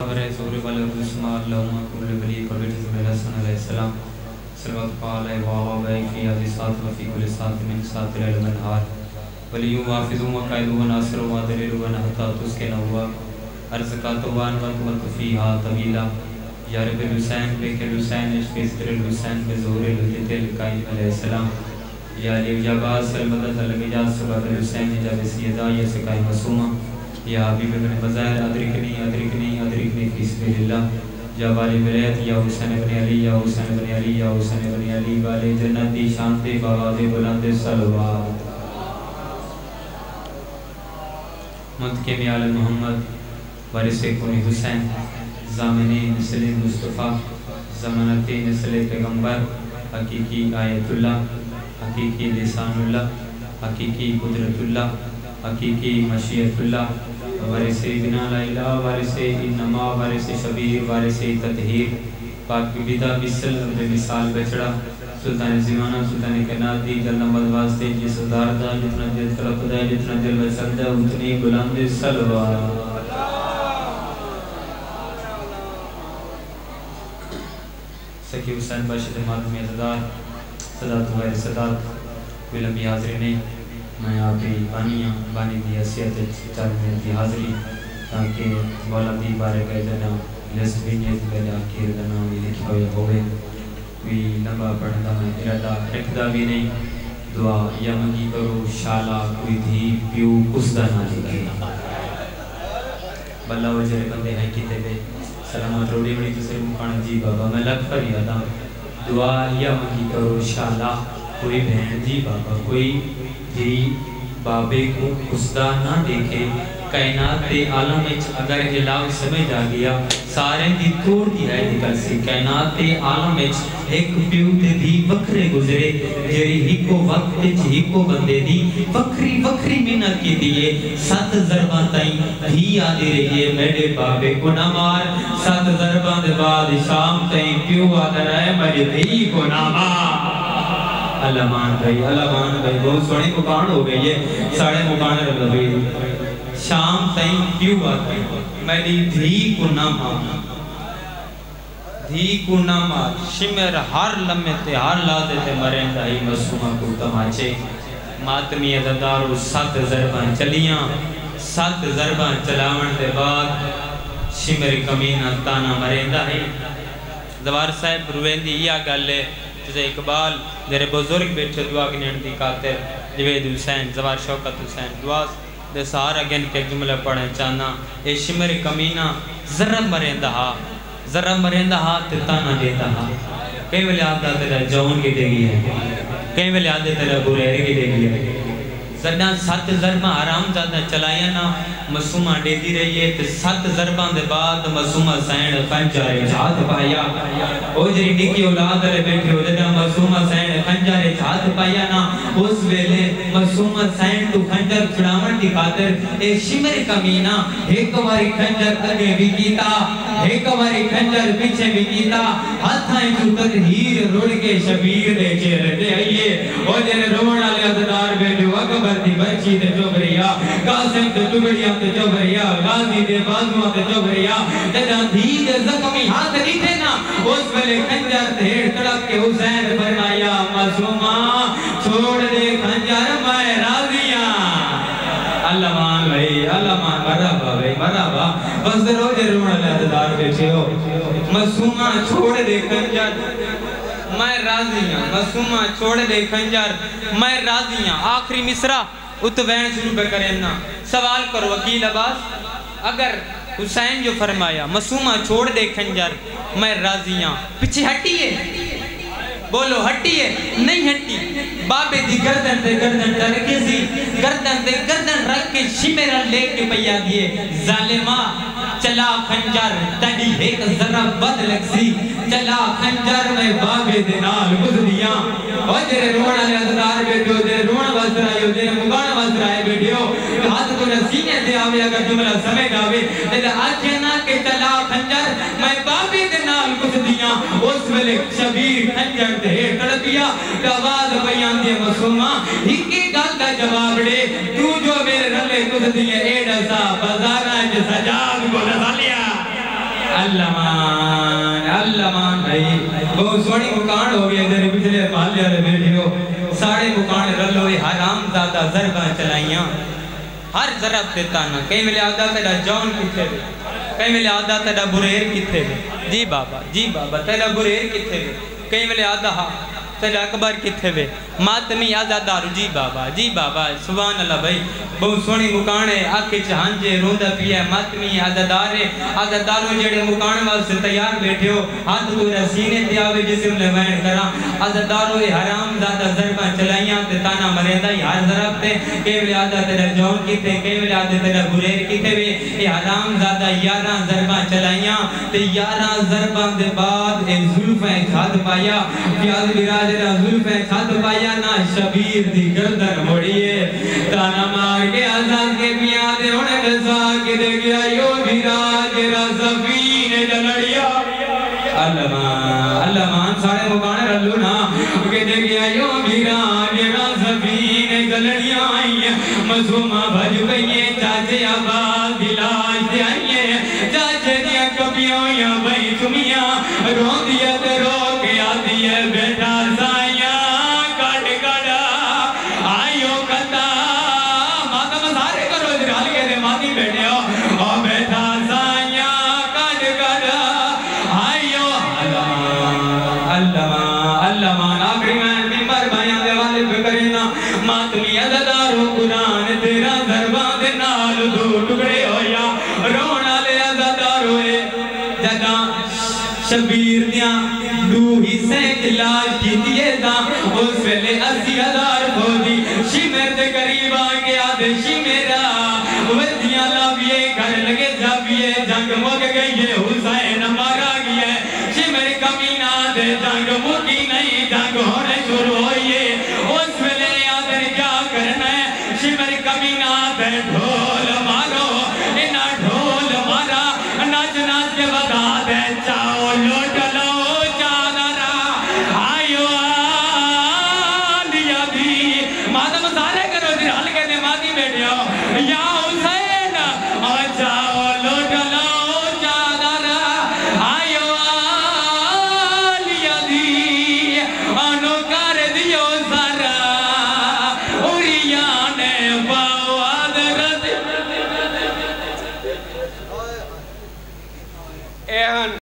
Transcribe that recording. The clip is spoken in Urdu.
سورہ والرسمہ اللہم کل ولی قبل حضور حسن علیہ السلام صلوات علیہ وآلہ فی هذه الساعة وفي كل ساعة من ساعات الليل والنهار ولی وافظ وقائد وناصر ودلیل ونحطا تسکنوا ارزقات وانوت فیہا طویلا یا رب الحسین بک الحسین عشق ستر الحسین بظہور الحجت القائم علیہ السلام یا علی جاباز سلمدت الگجاز سبب الحسین جاب سیدہ یا سکائی مسومہ یا حبیب ابن بظاہر ادرکنی فی سبیل اللہ یا والی بریت یا حسین ابن علی یا حسین ابن علی یا حسین ابن علی والے جنت دی شانتے باغاز بلند صلوات منتقم آل محمد وارث کون حسین ضامن نسل مصطفیٰ ضمانت نسل پیغمبر حقیقی آیت اللہ حقیقی لسان اللہ حقیقی قدرت اللہ حقیقی مشیت اللہ وارث ابن الہ وارث انما وارث شبیر وارث تطہیر پاک بیدہ بسل عبد مثال بچڑا سلطان زمانہ سلطان کائنات دی جل نمبر واسطے جس دار دا جتنا دل طلب دا جتنا دل وصل دا اتنی بلند صلوات سکی حسین باشد معلومی عزدار صدات غیر صدات کوئی لمبی حاضری نہیں میں آپ ہی بانی دی حیثیت چار میں دی حاضری تاکہ مولا دی بارے گئے جنا لست بھی نیت گئے آخیر دنا بھی لکھا ہوئے ہوئے کوئی لمبا پڑھتا میں ارادہ رکھتا بھی نہیں دعا یا منگی کرو شالا کوئی دھی پیو کس دانا لگے بلہ وجہ بندے ہیں کیتے بے سلامت روڑی بڑی تسے مکان جی بابا میں لگ پر یادا دعا یا منگی کرو شالا کوئی بہن جی بابا کوئی دھی بابے کو خسدہ نہ دیکھے کائنات دے عالم اگر علاق سمجھ آ گیا سارے دی توڑ دی ہے نکل سی کائنات دے عالم ایک پیو دے دی وکھرے گزرے جیری ہی کو وقت ہی کو بندے دی وکھری منت کی دیئے 7 ضربان تائیں دھی آدھے رہیے میرے بابے کو نہ مار 7 ضربان دے بعد شام تائیں پیو آدھے رہے میرے دھی کو نہ مار اللہ مان بھائی بہت سوڑی مکان ہو گئی ہے ساڑھے مکان رہا بھائی شام تائیں کیوں بات ہے میری دھی کو نہ مار شمر ہر لمحے تے ہر لازے تے مرین دائی مسومہ کو تماچے ماتمی عزدارو 7 ضربان چلیاں 7 ضربان چلاون دے بعد شمر کمینہ تانا مرین دائی زوار صاحب رویندی یا گلے جسے اقبال جرے بزرگ بیٹھے دعا کی نینڈی کاتر جوید حسین زوار شوکت حسین دعا دے سہارا گن کے جملہ پڑھیں چانا اے شمر کمینہ ذرہ مریندہ ہا تتانا دیتا ہا کئی ولی آدھا تیرا جون کی دے گی ہے کئی ولی آدھا تیرا بریر کی دے گی ہے زدان 7 ضربہ حرام زیادہ چلائیاں نا مسومہ دے دی رہی ہے 7 ضربان دے بعد مسومہ سین خنجارے جھات پایا او جری نکی اولاد رہے بیٹھے ہو جدہ مسومہ سین خنجارے جھات پایا نا اس ویلے مسومہ سین تو خنجر چھڑاون دی خاطر اے شمر کمینہ ایک واری خنجر اگے بھی کیتا ایک واری خنجر پیچھے بھی کیتا ہاتھائیں تو تطہیر روڑ کے شبیر دے چہرے دے آئیے او جری روڑ آلے عددار بیٹھے وقبر دی بچی تے چوبریا قاسم تے ٹکڑیاں تے چوبریا غازی دے بازوان تے چوبریا جدہ دھی دے زخمی ہاتھ نیٹھے نا اس ویلے خنجر دھیڑ تڑپ کے حسین فرمایا معصومہ چھوڑ دے خنجر میں راضیاں اللہ مان بھائی اللہ مان مرحبا بھائی مرحبا بس روجے روڑ لہدار بیٹھے ہو معصومہ چھوڑ دے خنجر میں راضیاں معصومہ چھوڑ دے خنجر میں راضیاں آخری مصرع اتوین شروع پہ کریں نا سوال کرو وکیل عباس اگر حسین جو فرمایا معصومہ چھوڑ دے خنجر میں راضیاں پیچھے ہٹی ہے بولو ہٹی ہے نہیں ہٹی بابے دی گردن تے گردن رکھے سی گردن تے گردن رکھ کے شمرہ لے کے پیا دیئے ظالمہ چلا خنجر تڑی ایک ذرہ بد لگ سی چلا خنجر میں بابے دنال گزریاں اور جرے روڑا لے عزدار بیٹھو جرے روڑا وزرائیو جرے مگانا وزرائے بیٹھو ہاتھ کو نسینے دے آوے اگر جملہ سمجھ آوے جرے آجے نا کہ چلا خنجر میں بابے دنال گزریاں اس ویلے شبیر خنجر دے تڑپیا آواز بیان دے مسومہ ہکی گل دا جواب دے تو جو میرے رلے تجھ دیئے ایڈا سا بازارہ جو سجاد کو نظالیا اللہ بھائی بہت سونی مکان ہو گئے در پچھلے محلے والے بیٹھے ہو ساڑے مکان رلوئے حرام زادہ ضرباں چلائیاں ہر ضرب دیتا نا کہیں ملے آدھا تیرا جون کتھے دے کہیں ملے آدھا تیرا بریر کتھے دے جی بابا تیرا بریر کتھے دے کہیں ملے آدھا تیرا اکبر کتھے دے ماتمی آزادارو جی بابا سبحان اللہ بھائی بہت سونی مکانے آکے چہانجے روندہ پیا ماتمی آزادارو جڑے مکانے واسے تیار بیٹھے ہو ہاتھ پورا سینے دیاوے جسم لوائن کرا آزادارو حرام زادہ ضرباں چلائیاں تے تانا مریندہ ہر ضرب تے کئی ملے آدھا تیرا جون کتے کئی ملے آدھا تیرا بریر کتے وے یہ حرام زادہ 11 ضرباں چلائیاں تے 11 ضرباں دے بعد اے ظلفیں کھاد پایا پیاز براجرہ ظلفیں کھاد پایا نا شبیر دی گردن موڑیے تانا مار کے آزاد کے پیادے ہونے بسا کے دے گیا یو براجرہ زفین جلڑیا اللہ مان ساڑے مکانے رلو نا کہ دے گیا یو براجرہ زفین جلڑیا آئیے مصومہ بھج گئیے چاچے آباد دلاش دے آئیے چاچے دیا کبھیوں یا بھائی تمیاں رو دیا تے رو کے آتی ہے بیٹا سائیاں کٹ کڑا آئیو کتا ماتم سارے کرو جرال کے دے ماتی بیٹھے ہو او بیٹا سائیاں کٹ کڑا آئیو اللہ مان آخری میں بیمار بھائیاں دے والے فکرینا ماتمی عزدارو قرآن تیرا ضربان دے نال دو ٹکڑے ہویا رونا لے عزداروے جگہ شبیر دیاں دو حصے کلاش کی دیئے دا اس ویلے 80,000 فوجی شمیر دے قریب آگے آدھے شمیرہ ودیاں لابیے گھر لگے جابیے جنگ مک گئی حسین مارا گیا شمیر کمینہ دے جنگ مکی نہیں جنگ ہونے شروع ہوئیے اس ویلے آدھے کیا کرنا ہے شمیر کمینہ دے ڈھول مارو انہا ڈھول مارا ناچ ناچ کے بتا دے چاو لوٹ لو یا